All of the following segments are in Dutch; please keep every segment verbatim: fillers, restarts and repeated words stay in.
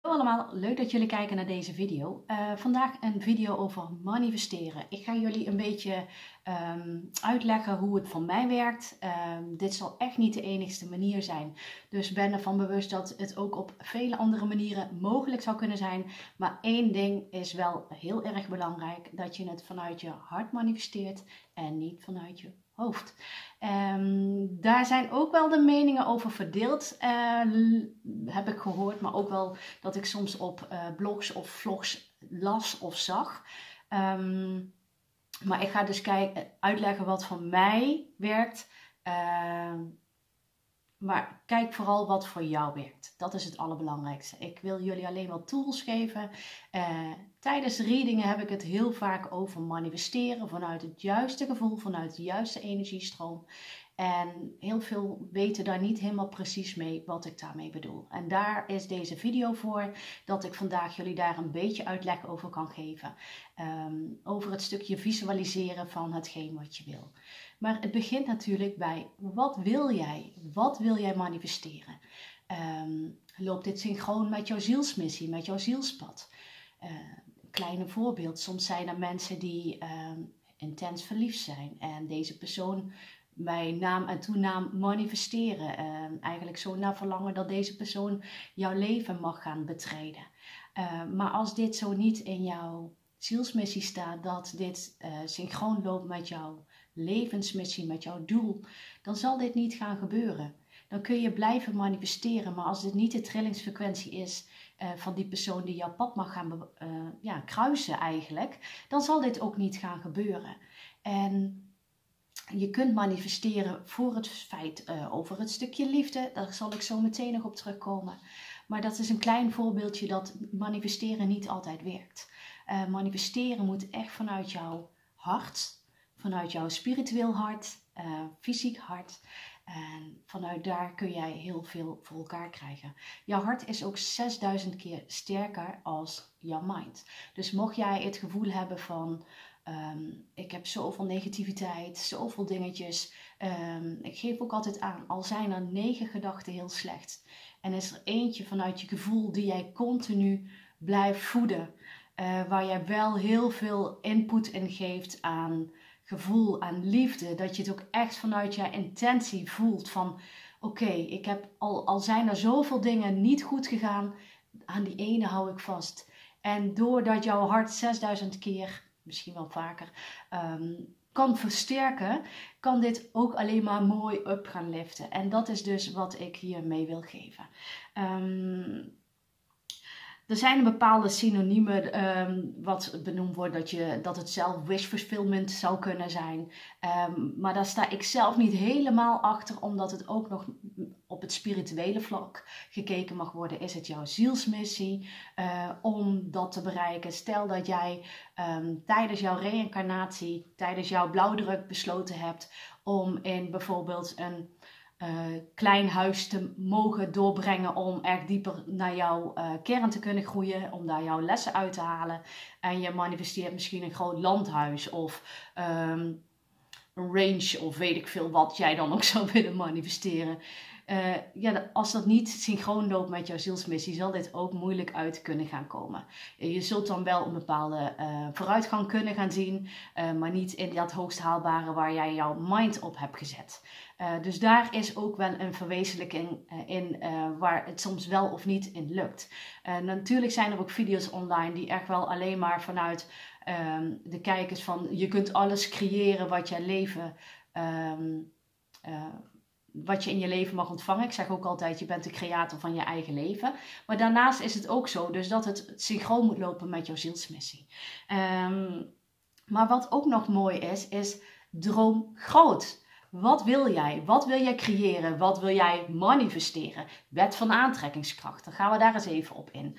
Hallo allemaal, leuk dat jullie kijken naar deze video. Uh, vandaag een video over manifesteren. Ik ga jullie een beetje um, uitleggen hoe het voor mij werkt. Um, dit zal echt niet de enigste manier zijn. Dus ben ervan bewust dat het ook op vele andere manieren mogelijk zou kunnen zijn. Maar één ding is wel heel erg belangrijk. Dat je het vanuit je hart manifesteert en niet vanuit je hoofd. Um, daar zijn ook wel de meningen over verdeeld, uh, heb ik gehoord, maar ook wel dat ik soms op uh, blogs of vlogs las of zag. Um, maar ik ga dus kijken, uitleggen wat voor mij werkt. Uh, Maar kijk vooral wat voor jou werkt. Dat is het allerbelangrijkste. Ik wil jullie alleen wat tools geven. Uh, tijdens readingen heb ik het heel vaak over manifesteren vanuit het juiste gevoel, vanuit de juiste energiestroom. En heel veel weten daar niet helemaal precies mee wat ik daarmee bedoel. En daar is deze video voor, dat ik vandaag jullie daar een beetje uitleg over kan geven. Um, over het stukje visualiseren van hetgeen wat je wil. Maar het begint natuurlijk bij, wat wil jij? Wat wil jij manifesteren? Um, loopt dit synchroon met jouw zielsmissie, met jouw zielspad? Uh, een kleine voorbeeld, soms zijn er mensen die um, intens verliefd zijn. En deze persoon bij naam en toenaam manifesteren. Uh, eigenlijk zo naar verlangen dat deze persoon jouw leven mag gaan betreden. Uh, maar als dit zo niet in jouw zielsmissie staat, dat dit uh, synchroon loopt met jouw levensmissie, met jouw doel, dan zal dit niet gaan gebeuren. Dan kun je blijven manifesteren, maar als dit niet de trillingsfrequentie is uh, van die persoon die jouw pad mag gaan uh, ja, kruisen eigenlijk, dan zal dit ook niet gaan gebeuren. En je kunt manifesteren voor het feit uh, over het stukje liefde, daar zal ik zo meteen nog op terugkomen. Maar dat is een klein voorbeeldje dat manifesteren niet altijd werkt. Uh, manifesteren moet echt vanuit jouw hart, vanuit jouw spiritueel hart, uh, fysiek hart. En vanuit daar kun jij heel veel voor elkaar krijgen. Jouw hart is ook zesduizend keer sterker als jouw mind. Dus mocht jij het gevoel hebben van, um, ik heb zoveel negativiteit, zoveel dingetjes. Um, ik geef ook altijd aan, al zijn er negen gedachten heel slecht. En is er eentje vanuit je gevoel die jij continu blijft voeden. Uh, waar jij wel heel veel input in geeft aan gevoel, aan liefde. Dat je het ook echt vanuit je intentie voelt van, oké, okay, ik heb al, al zijn er zoveel dingen niet goed gegaan, aan die ene hou ik vast. En doordat jouw hart zesduizend keer, misschien wel vaker, um, kan versterken, kan dit ook alleen maar mooi up gaan liften. En dat is dus wat ik hiermee wil geven. Um, Er zijn bepaalde synoniemen um, wat benoemd wordt dat, je, dat het zelf wish fulfillment zou kunnen zijn. Um, maar daar sta ik zelf niet helemaal achter, omdat het ook nog op het spirituele vlak gekeken mag worden. Is het jouw zielsmissie uh, om dat te bereiken? Stel dat jij um, tijdens jouw reïncarnatie, tijdens jouw blauwdruk besloten hebt om in bijvoorbeeld een Uh, klein huis te mogen doorbrengen om echt dieper naar jouw uh, kern te kunnen groeien, om daar jouw lessen uit te halen. En je manifesteert misschien een groot landhuis of um, een range of weet ik veel wat jij dan ook zou willen manifesteren. Uh, ja, als dat niet synchroon loopt met jouw zielsmissie, zal dit ook moeilijk uit kunnen gaan komen. Je zult dan wel een bepaalde uh, vooruitgang kunnen gaan zien, uh, maar niet in dat hoogst haalbare waar jij jouw mind op hebt gezet. Uh, dus daar is ook wel een verwezenlijking uh, in uh, waar het soms wel of niet in lukt. Uh, natuurlijk zijn er ook video's online die echt wel alleen maar vanuit um, de kijkers van je kunt alles creëren wat je leven um, uh, wat je in je leven mag ontvangen. Ik zeg ook altijd, je bent de creator van je eigen leven. Maar daarnaast is het ook zo dus dat het synchroon moet lopen met jouw zielsmissie. Um, maar wat ook nog mooi is, is droom groot. Wat wil jij? Wat wil jij creëren? Wat wil jij manifesteren? Wet van aantrekkingskracht. Dan gaan we daar eens even op in.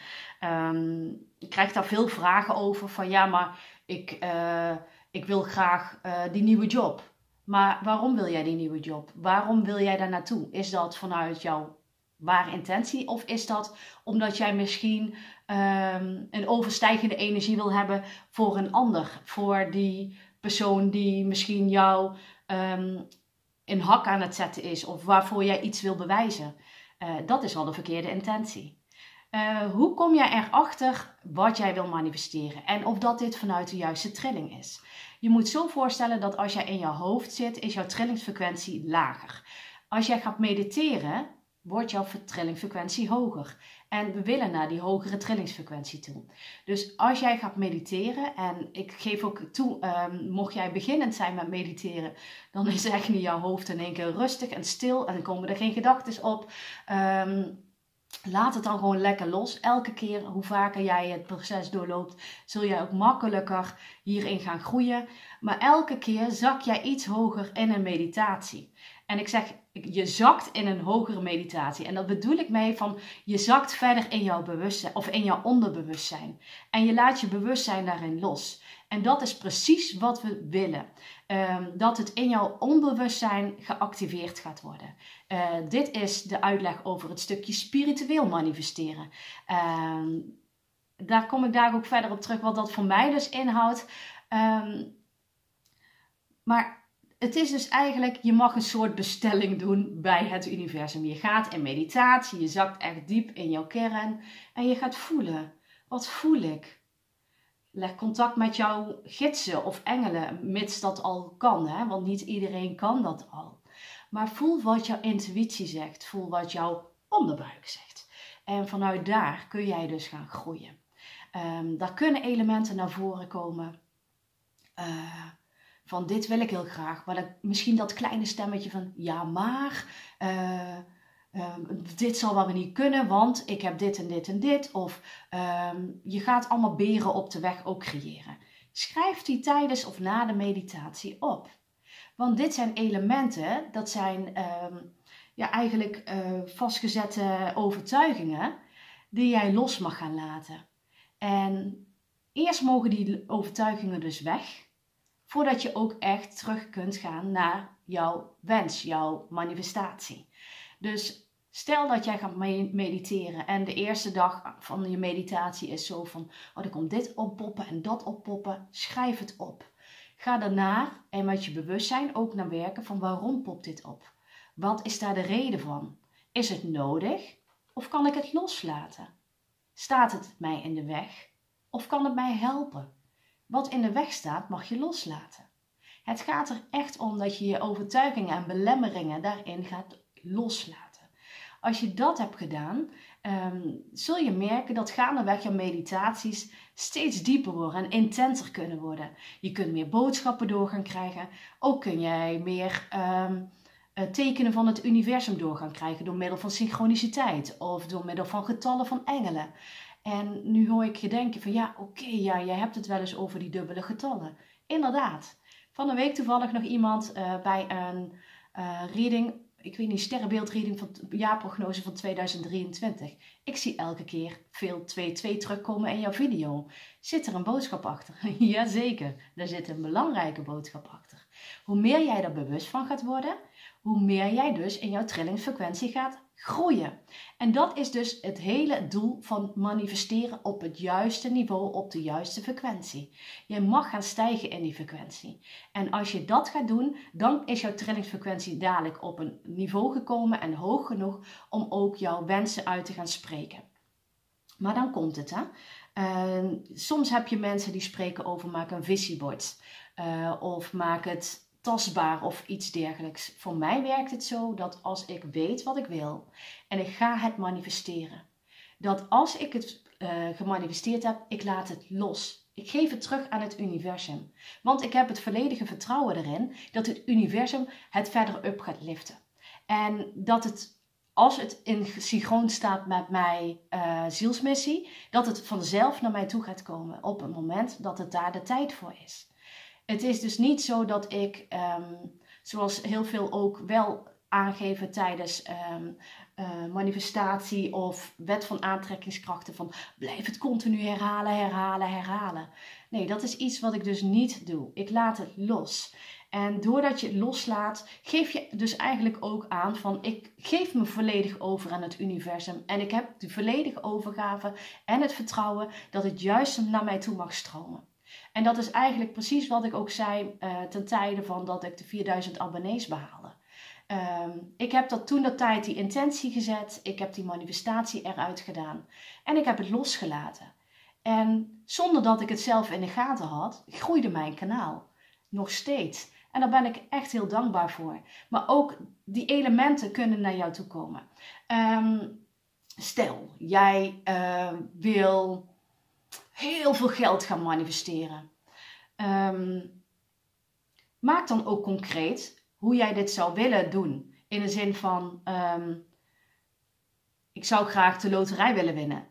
Um, ik krijg daar veel vragen over van ja, maar ik, uh, ik wil graag uh, die nieuwe job. Maar waarom wil jij die nieuwe job? Waarom wil jij daar naartoe? Is dat vanuit jouw ware intentie? Of is dat omdat jij misschien um, een overstijgende energie wil hebben voor een ander? Voor die persoon die misschien jou um, een hak aan het zetten is. Of waarvoor jij iets wil bewijzen. Uh, dat is al de verkeerde intentie. Uh, hoe kom jij erachter wat jij wil manifesteren en of dat dit vanuit de juiste trilling is? Je moet zo voorstellen dat als jij in je hoofd zit, is jouw trillingsfrequentie lager. Als jij gaat mediteren, wordt jouw trillingsfrequentie hoger. En we willen naar die hogere trillingsfrequentie toe. Dus als jij gaat mediteren, en ik geef ook toe, um, mocht jij beginnend zijn met mediteren, dan is echt niet jouw hoofd in één keer rustig en stil en dan komen er geen gedachten op. Um, Laat het dan gewoon lekker los. Elke keer hoe vaker jij het proces doorloopt, zul jij ook makkelijker hierin gaan groeien. Maar elke keer zak jij iets hoger in een meditatie. En ik zeg, je zakt in een hogere meditatie. En dat bedoel ik mee van, je zakt verder in jouw bewustzijn of in jouw onderbewustzijn. En je laat je bewustzijn daarin los. En dat is precies wat we willen. Um, dat het in jouw onbewustzijn geactiveerd gaat worden. Uh, dit is de uitleg over het stukje spiritueel manifesteren. Um, daar kom ik daar ook verder op terug, wat dat voor mij dus inhoudt. Um, maar het is dus eigenlijk, je mag een soort bestelling doen bij het universum. Je gaat in meditatie, je zakt echt diep in jouw kern en je gaat voelen. Wat voel ik? Leg contact met jouw gidsen of engelen, mits dat al kan, hè? Want niet iedereen kan dat al. Maar voel wat jouw intuïtie zegt, voel wat jouw onderbuik zegt. En vanuit daar kun jij dus gaan groeien. Um, daar kunnen elementen naar voren komen. Uh, van dit wil ik heel graag, maar dan, misschien dat kleine stemmetje van ja maar... Uh, Um, dit zal wel weer niet kunnen, want ik heb dit en dit en dit. Of um, je gaat allemaal beren op de weg ook creëren. Schrijf die tijdens of na de meditatie op. Want dit zijn elementen, dat zijn um, ja, eigenlijk uh, vastgezette overtuigingen die jij los mag gaan laten. En eerst mogen die overtuigingen dus weg, voordat je ook echt terug kunt gaan naar jouw wens, jouw manifestatie. Dus stel dat jij gaat mediteren en de eerste dag van je meditatie is zo van, oh, er komt dit oppoppen en dat oppoppen. Schrijf het op. Ga daarna en met je bewustzijn ook naar werken van waarom popt dit op? Wat is daar de reden van? Is het nodig of kan ik het loslaten? Staat het mij in de weg of kan het mij helpen? Wat in de weg staat mag je loslaten. Het gaat er echt om dat je je overtuigingen en belemmeringen daarin gaat loslaten. Als je dat hebt gedaan, um, zul je merken dat gaandeweg je meditaties steeds dieper worden en intenser kunnen worden. Je kunt meer boodschappen door gaan krijgen. Ook kun jij meer um, tekenen van het universum door gaan krijgen door middel van synchroniciteit of door middel van getallen van engelen. En nu hoor ik je denken van ja, oké, okay, ja, jij hebt het wel eens over die dubbele getallen. Inderdaad. Van de week toevallig nog iemand uh, bij een uh, reading, ik weet niet, sterrenbeeldreading van jaarprognose van tweeduizend drieëntwintig. Ik zie elke keer veel twee twee terugkomen in jouw video. Zit er een boodschap achter? Jazeker, daar zit een belangrijke boodschap achter. Hoe meer jij er bewust van gaat worden, hoe meer jij dus in jouw trillingsfrequentie gaat groeien. En dat is dus het hele doel van manifesteren op het juiste niveau, op de juiste frequentie. Je mag gaan stijgen in die frequentie. En als je dat gaat doen, dan is jouw trillingsfrequentie dadelijk op een niveau gekomen en hoog genoeg om ook jouw wensen uit te gaan spreken. Maar dan komt het, hè. Uh, soms heb je mensen die spreken over maak een visiebord uh, of maak het tastbaar of iets dergelijks. Voor mij werkt het zo dat als ik weet wat ik wil en ik ga het manifesteren, dat als ik het uh, gemanifesteerd heb, ik laat het los. Ik geef het terug aan het universum. Want ik heb het volledige vertrouwen erin dat het universum het verder up gaat liften. En dat het, als het in synchroon staat met mijn uh, zielsmissie, dat het vanzelf naar mij toe gaat komen op het moment dat het daar de tijd voor is. Het is dus niet zo dat ik, um, zoals heel veel ook wel aangeven tijdens um, uh, manifestatie of wet van aantrekkingskrachten, van blijf het continu herhalen, herhalen, herhalen. Nee, dat is iets wat ik dus niet doe. Ik laat het los. En doordat je het loslaat, geef je dus eigenlijk ook aan van ik geef me volledig over aan het universum. En ik heb de volledige overgave en het vertrouwen dat het juist naar mij toe mag stromen. En dat is eigenlijk precies wat ik ook zei uh, ten tijde van dat ik de vierduizend abonnees behaalde. Um, ik heb dat toen dat tijd die intentie gezet. Ik heb die manifestatie eruit gedaan. En ik heb het losgelaten. En zonder dat ik het zelf in de gaten had, groeide mijn kanaal. Nog steeds. En daar ben ik echt heel dankbaar voor. Maar ook die elementen kunnen naar jou toe komen. Um, stel, jij uh, wil heel veel geld gaan manifesteren. Um, maak dan ook concreet hoe jij dit zou willen doen. In de zin van, um, ik zou graag de loterij willen winnen.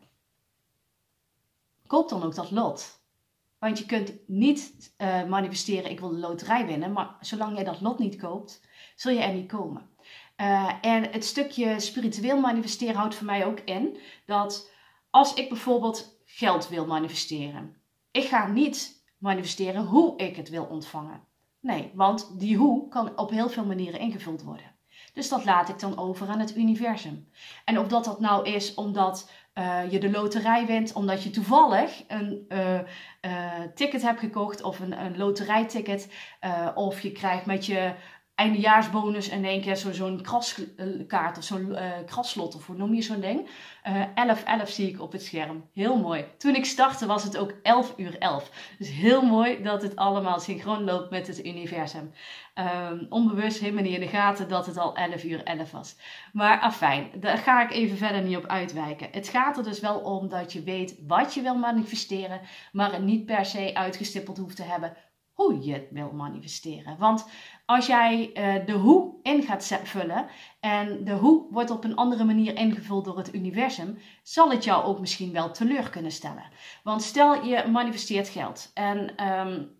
Koop dan ook dat lot. Want je kunt niet uh, manifesteren, ik wil de loterij winnen. Maar zolang jij dat lot niet koopt, zul je er niet komen. Uh, en het stukje spiritueel manifesteren houdt voor mij ook in dat als ik bijvoorbeeld geld wil manifesteren. Ik ga niet manifesteren hoe ik het wil ontvangen. Nee, want die hoe kan op heel veel manieren ingevuld worden. Dus dat laat ik dan over aan het universum. En of dat dat nou is omdat uh, je de loterij wint, omdat je toevallig een uh, uh, ticket hebt gekocht of een, een loterijticket. Uh, of je krijgt met je eindejaarsbonus in één keer zo, zo'n kraskaart of zo'n uh, kraslot of hoe noem je zo'n ding. Uh, elf elf zie ik op het scherm. Heel mooi. Toen ik startte was het ook elf uur elf. Dus heel mooi dat het allemaal synchroon loopt met het universum. Um, onbewust helemaal niet in de gaten dat het al elf uur elf was. Maar afijn, daar ga ik even verder niet op uitwijken. Het gaat er dus wel om dat je weet wat je wil manifesteren, maar het niet per se uitgestippeld hoeft te hebben hoe je het wil manifesteren. Want als jij uh, de hoe in gaat vullen en de hoe wordt op een andere manier ingevuld door het universum, zal het jou ook misschien wel teleur kunnen stellen. Want stel je manifesteert geld en um,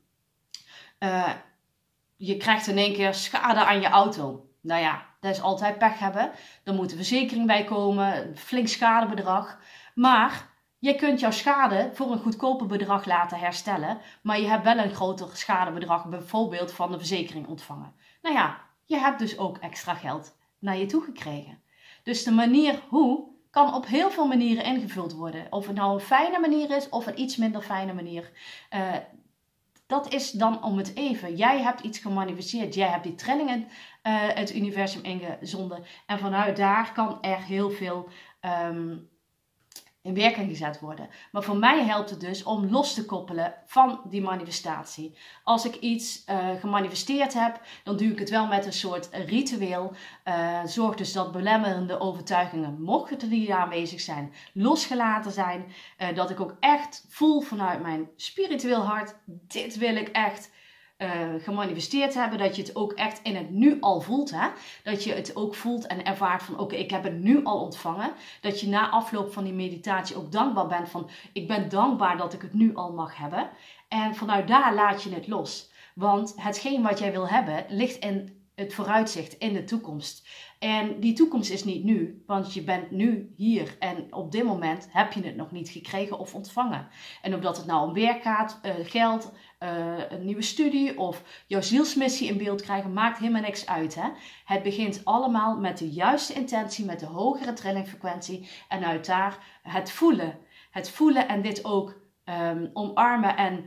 uh, je krijgt in één keer schade aan je auto. Nou ja, dat is altijd pech hebben. Er moet een verzekering bij komen, een flink schadebedrag. Maar je kunt jouw schade voor een goedkoper bedrag laten herstellen, maar je hebt wel een groter schadebedrag bijvoorbeeld van de verzekering ontvangen. Nou ja, je hebt dus ook extra geld naar je toe gekregen. Dus de manier hoe kan op heel veel manieren ingevuld worden. Of het nou een fijne manier is of een iets minder fijne manier. Uh, dat is dan om het even. Jij hebt iets gemanifesteerd. Jij hebt die trillingen uh, het universum ingezonden. En vanuit daar kan er heel veel Um, in werking gezet worden. Maar voor mij helpt het dus om los te koppelen van die manifestatie. Als ik iets uh, gemanifesteerd heb, dan doe ik het wel met een soort ritueel. Uh, zorg dus dat belemmerende overtuigingen, mochten die aanwezig zijn, losgelaten zijn. Uh, dat ik ook echt voel vanuit mijn spiritueel hart, dit wil ik echt Uh, gemanifesteerd hebben, dat je het ook echt in het nu al voelt. Hè? Dat je het ook voelt en ervaart van oké, okay, ik heb het nu al ontvangen. Dat je na afloop van die meditatie ook dankbaar bent van ik ben dankbaar dat ik het nu al mag hebben. En vanuit daar laat je het los. Want hetgeen wat jij wil hebben ligt in het vooruitzicht, in de toekomst. En die toekomst is niet nu, want je bent nu hier en op dit moment heb je het nog niet gekregen of ontvangen. En omdat het nou om werk gaat, uh, geld, uh, een nieuwe studie of jouw zielsmissie in beeld krijgen, maakt helemaal niks uit. Hè? Het begint allemaal met de juiste intentie, met de hogere trillingfrequentie en uit daar het voelen. Het voelen en dit ook um, omarmen en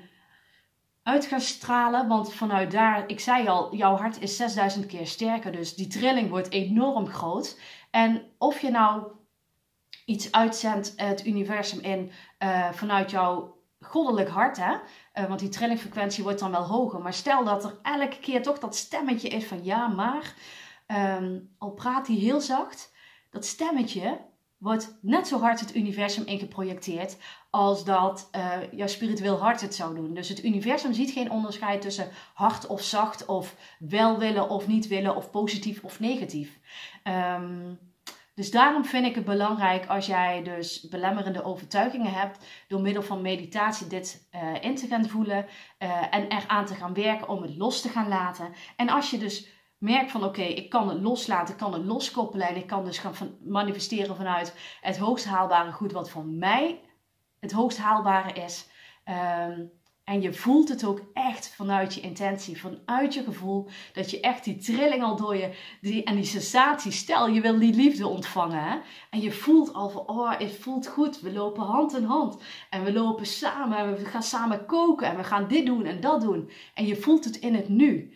uit gaan stralen, want vanuit daar, ik zei al, jouw hart is zesduizend keer sterker, dus die trilling wordt enorm groot. En of je nou iets uitzendt het universum in uh, vanuit jouw goddelijk hart, hè? Uh, want die trillingfrequentie wordt dan wel hoger, maar stel dat er elke keer toch dat stemmetje is van ja, maar, um, al praat die heel zacht, dat stemmetje wordt net zo hard het universum ingeprojecteerd als dat uh, jouw spiritueel hart het zou doen. Dus het universum ziet geen onderscheid tussen hard of zacht of wel willen of niet willen of positief of negatief. Um, dus daarom vind ik het belangrijk als jij dus belemmerende overtuigingen hebt, door middel van meditatie dit uh, in te gaan voelen uh, en eraan te gaan werken om het los te gaan laten. En als je dus merk van oké, okay, ik kan het loslaten, ik kan het loskoppelen en ik kan dus gaan van manifesteren vanuit het hoogst haalbare goed wat voor mij het hoogst haalbare is. Um, en je voelt het ook echt vanuit je intentie, vanuit je gevoel, dat je echt die trilling al door je, die, en die sensatie, stel je wil die liefde ontvangen. Hè? En je voelt al van, oh het voelt goed, we lopen hand in hand en we lopen samen en we gaan samen koken en we gaan dit doen en dat doen. En je voelt het in het nu.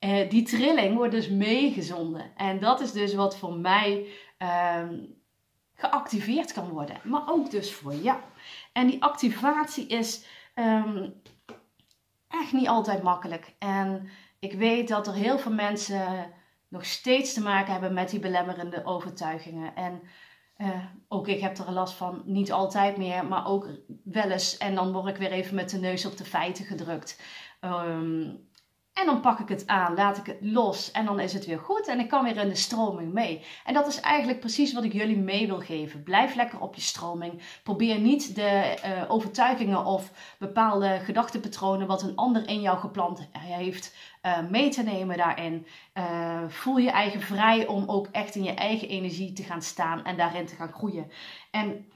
Uh, die trilling wordt dus meegezonden. En dat is dus wat voor mij um, geactiveerd kan worden. Maar ook dus voor jou. En die activatie is um, echt niet altijd makkelijk. En ik weet dat er heel veel mensen nog steeds te maken hebben met die belemmerende overtuigingen. En uh, ook ik heb er last van, niet altijd meer, maar ook wel eens. En dan word ik weer even met de neus op de feiten gedrukt. Um, En dan pak ik het aan, laat ik het los en dan is het weer goed en ik kan weer in de stroming mee. En dat is eigenlijk precies wat ik jullie mee wil geven. Blijf lekker op je stroming. Probeer niet de uh, overtuigingen of bepaalde gedachtepatronen wat een ander in jou geplant heeft uh, mee te nemen daarin. Uh, voel je eigen vrij om ook echt in je eigen energie te gaan staan en daarin te gaan groeien. En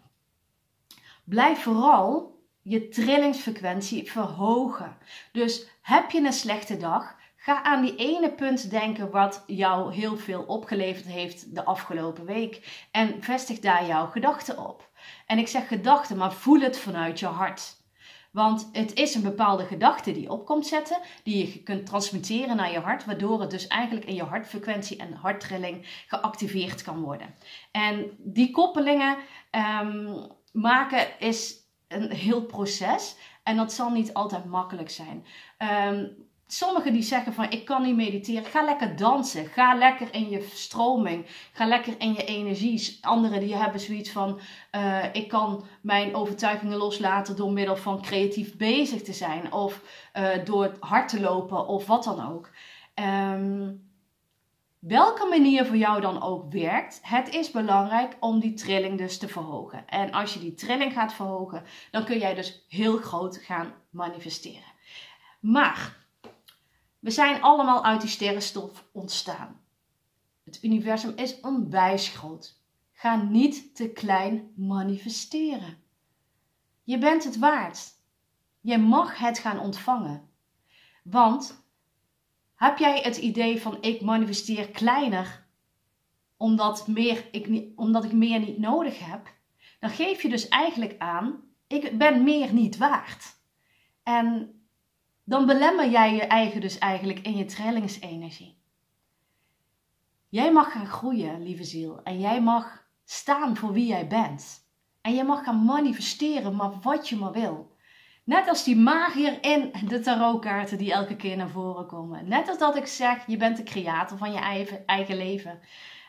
blijf vooral je trillingsfrequentie verhogen. Dus heb je een slechte dag, ga aan die ene punt denken wat jou heel veel opgeleverd heeft de afgelopen week. En vestig daar jouw gedachten op. En ik zeg gedachten, maar voel het vanuit je hart. Want het is een bepaalde gedachte die op komt zetten, die je kunt transmitteren naar je hart, waardoor het dus eigenlijk in je hartfrequentie en harttrilling geactiveerd kan worden. En die koppelingen um, maken is een heel proces en dat zal niet altijd makkelijk zijn. Um, sommigen die zeggen van ik kan niet mediteren, ga lekker dansen, ga lekker in je stroming, ga lekker in je energie. Anderen die hebben zoiets van uh, ik kan mijn overtuigingen loslaten door middel van creatief bezig te zijn of uh, door hard te lopen of wat dan ook. Um, Welke manier voor jou dan ook werkt, het is belangrijk om die trilling dus te verhogen. En als je die trilling gaat verhogen, dan kun jij dus heel groot gaan manifesteren. Maar we zijn allemaal uit die sterrenstof ontstaan. Het universum is onwijs groot. Ga niet te klein manifesteren. Je bent het waard. Je mag het gaan ontvangen. Want heb jij het idee van ik manifesteer kleiner omdat, meer, ik, omdat ik meer niet nodig heb? Dan geef je dus eigenlijk aan, ik ben meer niet waard. En dan belemmer jij je eigen dus eigenlijk in je trillingsenergie. Jij mag gaan groeien, lieve ziel. En jij mag staan voor wie jij bent. En jij mag gaan manifesteren, maar wat je maar wil. Net als die magier in de tarotkaarten die elke keer naar voren komen. Net als dat ik zeg, je bent de creator van je eigen, eigen leven.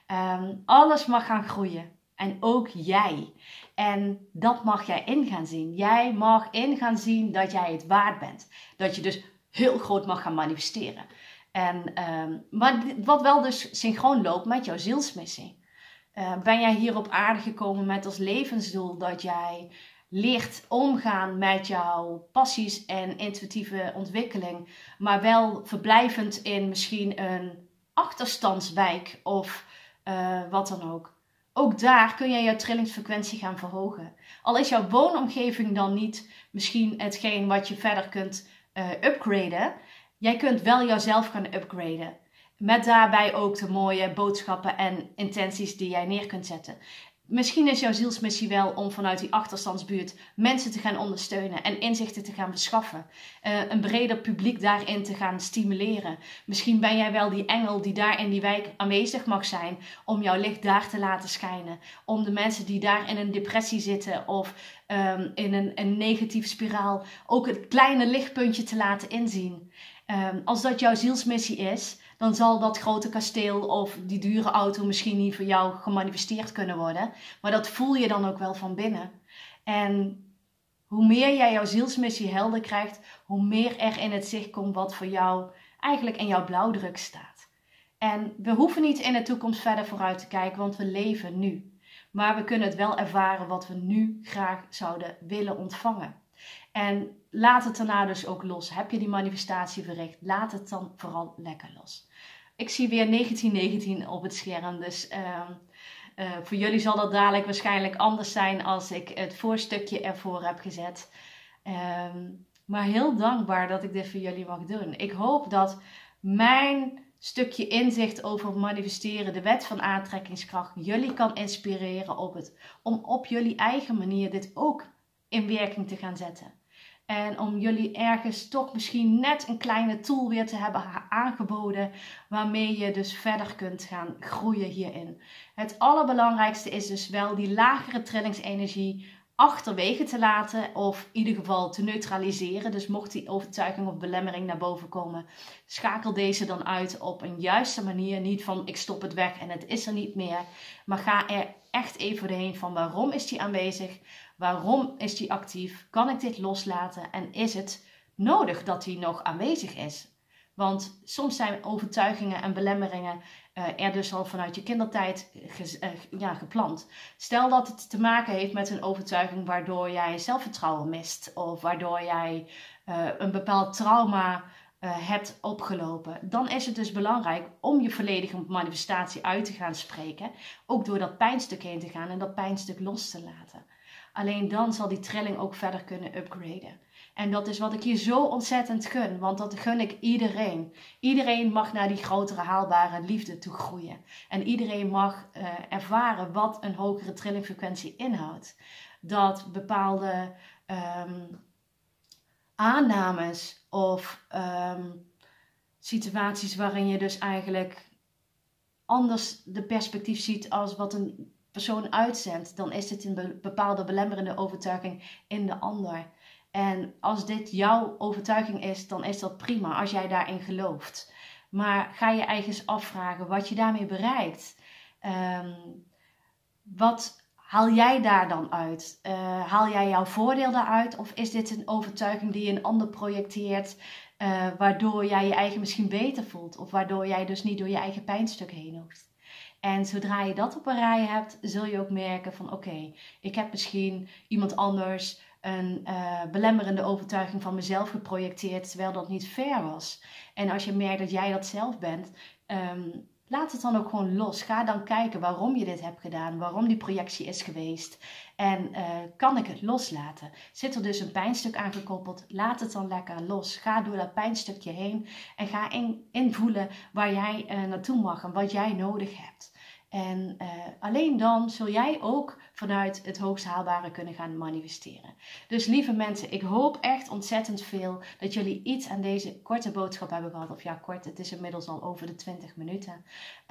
Um, alles mag gaan groeien. En ook jij. En dat mag jij in gaan zien. Jij mag in gaan zien dat jij het waard bent. Dat je dus heel groot mag gaan manifesteren. En, um, maar wat wel dus synchroon loopt met jouw zielsmissie. Uh, ben jij hier op aarde gekomen met als levensdoel dat jij leert omgaan met jouw passies en intuïtieve ontwikkeling, maar wel verblijvend in misschien een achterstandswijk of uh, wat dan ook. Ook daar kun je jouw trillingsfrequentie gaan verhogen. Al is jouw woonomgeving dan niet misschien hetgeen wat je verder kunt uh, upgraden, jij kunt wel jouzelf gaan upgraden. Met daarbij ook de mooie boodschappen en intenties die jij neer kunt zetten. Misschien is jouw zielsmissie wel om vanuit die achterstandsbuurt mensen te gaan ondersteunen en inzichten te gaan verschaffen. Uh, een breder publiek daarin te gaan stimuleren. Misschien ben jij wel die engel die daar in die wijk aanwezig mag zijn om jouw licht daar te laten schijnen. Om de mensen die daar in een depressie zitten of um, in een, een negatieve spiraal ook het kleine lichtpuntje te laten inzien. Um, als dat jouw zielsmissie is, dan zal dat grote kasteel of die dure auto misschien niet voor jou gemanifesteerd kunnen worden. Maar dat voel je dan ook wel van binnen. En hoe meer jij jouw zielsmissie helder krijgt, hoe meer er in het zicht komt wat voor jou eigenlijk in jouw blauwdruk staat. En we hoeven niet in de toekomst verder vooruit te kijken, want we leven nu. Maar we kunnen het wel ervaren wat we nu graag zouden willen ontvangen. En laat het daarna dus ook los. Heb je die manifestatie verricht, laat het dan vooral lekker los. Ik zie weer negentien negentien op het scherm, dus uh, uh, voor jullie zal dat dadelijk waarschijnlijk anders zijn als ik het voorstukje ervoor heb gezet. Uh, maar heel dankbaar dat ik dit voor jullie mag doen. Ik hoop dat mijn stukje inzicht over manifesteren, de wet van aantrekkingskracht, jullie kan inspireren op het, om op jullie eigen manier dit ook in werking te gaan zetten. En om jullie ergens toch misschien net een kleine tool weer te hebben aangeboden, waarmee je dus verder kunt gaan groeien hierin. Het allerbelangrijkste is dus wel die lagere trillingsenergie achterwege te laten of in ieder geval te neutraliseren. Dus mocht die overtuiging of belemmering naar boven komen, schakel deze dan uit op een juiste manier. Niet van ik stop het weg en het is er niet meer, maar ga er echt even doorheen van waarom is die aanwezig, waarom is die actief, kan ik dit loslaten en is het nodig dat die nog aanwezig is. Want soms zijn overtuigingen en belemmeringen uh, er dus al vanuit je kindertijd ge, uh, ja, geplant. Stel dat het te maken heeft met een overtuiging waardoor jij zelfvertrouwen mist. Of waardoor jij uh, een bepaald trauma uh, hebt opgelopen. Dan is het dus belangrijk om je volledige manifestatie uit te gaan spreken. Ook door dat pijnstuk heen te gaan en dat pijnstuk los te laten. Alleen dan zal die trilling ook verder kunnen upgraden. En dat is wat ik je zo ontzettend gun, want dat gun ik iedereen. Iedereen mag naar die grotere haalbare liefde toe groeien. En iedereen mag uh, ervaren wat een hogere trillingfrequentie inhoudt. Dat bepaalde um, aannames of um, situaties waarin je dus eigenlijk anders de perspectief ziet als wat een persoon uitzendt, dan is dit een bepaalde belemmerende overtuiging in de ander. En als dit jouw overtuiging is, dan is dat prima als jij daarin gelooft. Maar ga je eigen afvragen wat je daarmee bereikt. Um, wat haal jij daar dan uit? Uh, haal jij jouw voordeel daaruit? Of is dit een overtuiging die een ander projecteert, uh, waardoor jij je eigen misschien beter voelt? Of waardoor jij dus niet door je eigen pijnstuk heen hoeft? En zodra je dat op een rij hebt, zul je ook merken van oké, okay, ik heb misschien iemand anders een uh, belemmerende overtuiging van mezelf geprojecteerd, terwijl dat niet fair was. En als je merkt dat jij dat zelf bent, um, laat het dan ook gewoon los. Ga dan kijken waarom je dit hebt gedaan, waarom die projectie is geweest. En uh, kan ik het loslaten? Zit er dus een pijnstuk aangekoppeld? Laat het dan lekker los. Ga door dat pijnstukje heen en ga in, invoelen waar jij uh, naartoe mag en wat jij nodig hebt. En uh, alleen dan zul jij ook vanuit het hoogst haalbare kunnen gaan manifesteren. Dus lieve mensen, ik hoop echt ontzettend veel dat jullie iets aan deze korte boodschap hebben gehad. Of ja, kort, het is inmiddels al over de twintig minuten.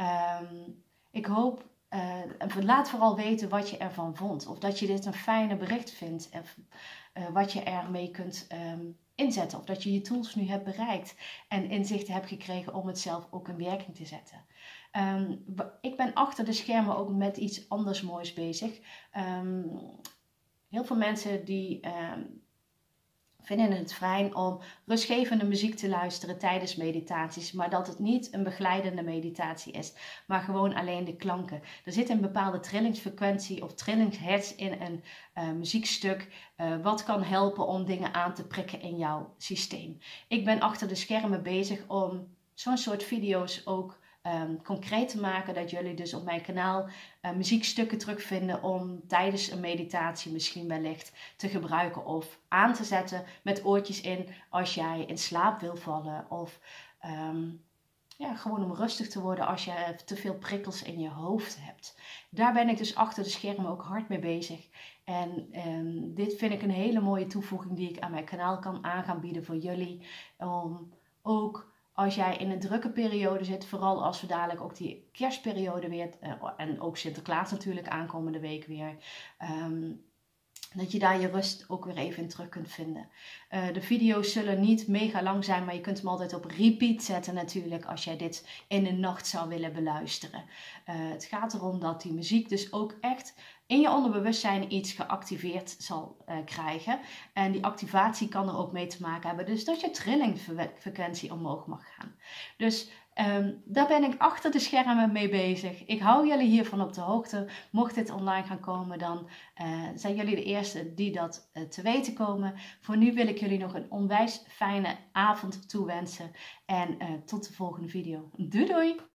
Um, ik hoop, uh, laat vooral weten wat je ervan vond. Of dat je dit een fijne bericht vindt. Of uh, wat je ermee kunt um, inzetten. Of dat je je tools nu hebt bereikt. En inzichten hebt gekregen om het zelf ook in werking te zetten. Um, ik ben achter de schermen ook met iets anders moois bezig. Um, heel veel mensen die um, vinden het fijn om rustgevende muziek te luisteren tijdens meditaties. Maar dat het niet een begeleidende meditatie is. Maar gewoon alleen de klanken. Er zit een bepaalde trillingsfrequentie of trillingshertz in een uh, muziekstuk. Uh, wat kan helpen om dingen aan te prikken in jouw systeem. Ik ben achter de schermen bezig om zo'n soort video's ook Um, concreet te maken, dat jullie dus op mijn kanaal uh, muziekstukken terugvinden om tijdens een meditatie misschien wellicht te gebruiken of aan te zetten met oortjes in als jij in slaap wil vallen of um, ja, gewoon om rustig te worden als je te veel prikkels in je hoofd hebt. Daar ben ik dus achter de schermen ook hard mee bezig. En um, dit vind ik een hele mooie toevoeging die ik aan mijn kanaal kan aan gaan bieden voor jullie. Om ook als jij in een drukke periode zit, vooral als we dadelijk ook die kerstperiode weer, uh, en ook Sinterklaas natuurlijk aankomende week weer, um, dat je daar je rust ook weer even in terug kunt vinden. Uh, de video's zullen niet mega lang zijn, maar je kunt hem altijd op repeat zetten natuurlijk als jij dit in de nacht zou willen beluisteren. Uh, het gaat erom dat die muziek dus ook echt in je onderbewustzijn iets geactiveerd zal uh, krijgen. En die activatie kan er ook mee te maken hebben. Dus dat je trillingfrequentie omhoog mag gaan. Dus um, daar ben ik achter de schermen mee bezig. Ik hou jullie hiervan op de hoogte. Mocht dit online gaan komen, dan uh, zijn jullie de eerste die dat uh, te weten komen. Voor nu wil ik jullie nog een onwijs fijne avond toewensen. En uh, tot de volgende video. Doei doei!